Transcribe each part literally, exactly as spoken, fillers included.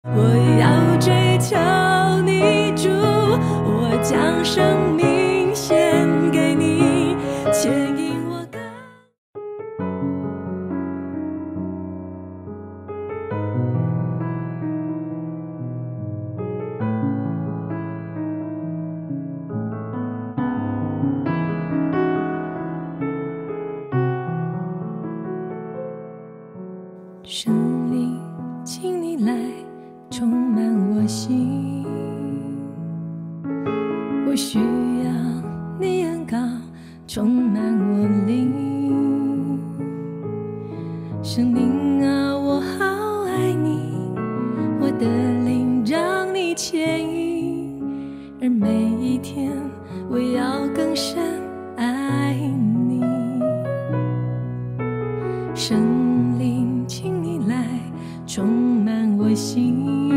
我要追求你主，我将生命献给你，牵引我刚。圣灵，请你来充满我心，我需要你恩膏充满我灵。圣灵啊，我好爱你，我的灵让你牵引，而每一天我要更深爱你。圣灵，请你来充满我心，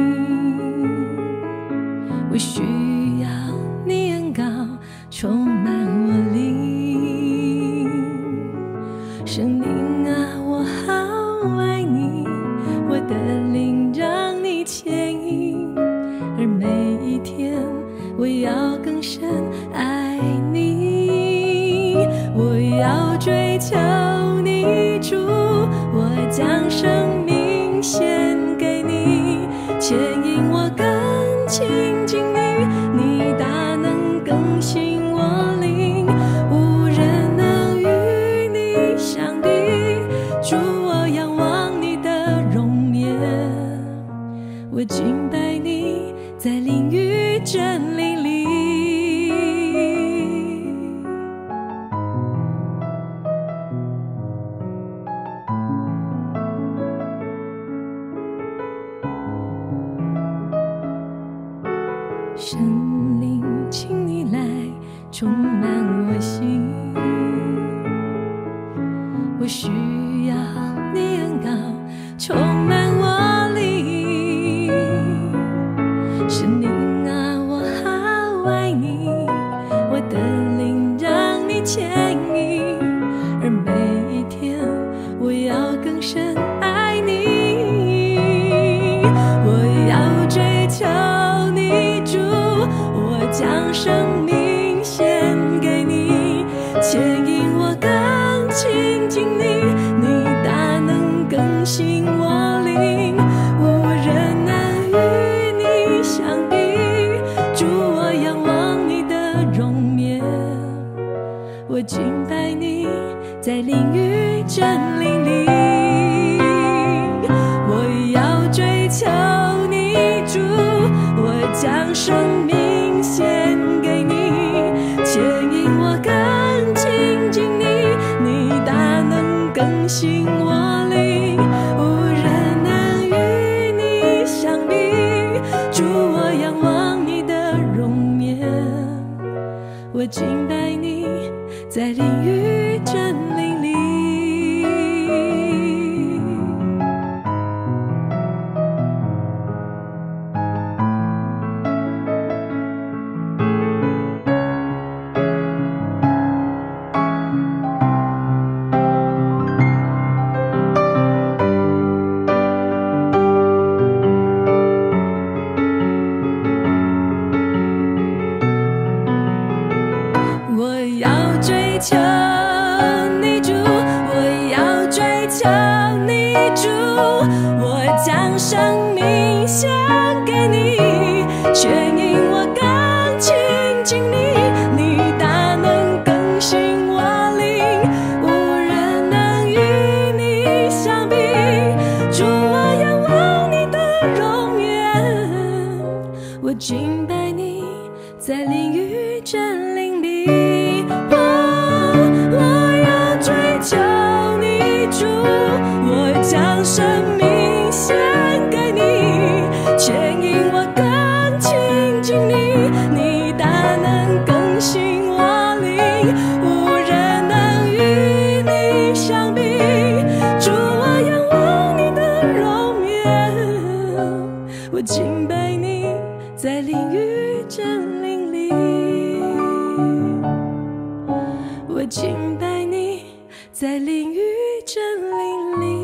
我需要你恩膏充满我灵。圣灵啊，我好爱你，我的灵让你牵引，而每一天我要更深爱你。我要追求你主，我将生命献给你，牵引我更亲近你，你大能更新我灵，无人能与你相比。主，我仰望你的容颜，我敬拜你，在灵与真理里。圣灵，请你来充满我心，我需要你恩膏充满我灵。圣灵啊，我好爱你，我的灵让你牵引，而每一天我要更深爱你。我要追求你主，我将生命献给你，牵引我更亲近你，你大能更新我灵，无人能与你相比。主，我仰望你的容颜，我敬拜你，在灵与真理里。我要追求你主，我将生命献给你，牵引我更亲近你，你大能更新我灵，无人能与你相比。主，我仰望你的容颜，我敬拜你，在灵与真理里。我要追求你主，我要追求你主，我将生命献给你，牵引我更亲近你，你大能更新我灵，无人能与你相比。主，我仰望你的容颜，我敬拜你，在灵与真理里。求你主，我将生命献给你，牵引我更亲近你，你大能更新我灵，无人能与你相比。主，我仰望你的容颜，我敬拜你，在灵与真理里。我敬拜你，在灵与真理里。